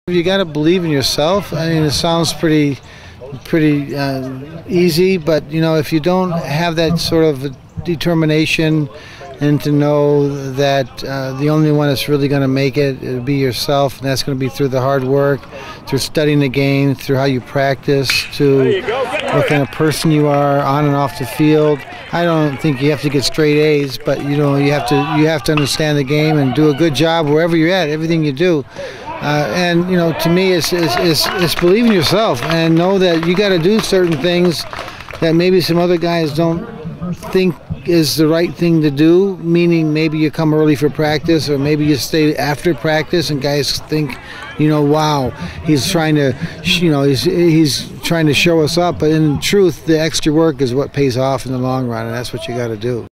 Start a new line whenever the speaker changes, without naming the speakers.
You got to believe in yourself. I mean, it sounds pretty easy, but you know, if you don't have that sort of determination and to know that the only one that's really going to make it'll be yourself, and that's going to be through the hard work, through studying the game, through how you practice, to what kind of person you are on and off the field. I don't think you have to get straight A's, but you know, you have to understand the game and do a good job wherever you're at, everything you do. And you know, to me, it's believe in yourself and know that you got to do certain things that maybe some other guys don't think is the right thing to do. Meaning, maybe you come early for practice, or maybe you stay after practice, and guys think, you know, wow, he's trying to, you know, he's trying to show us up. But in truth, the extra work is what pays off in the long run, and that's what you got to do.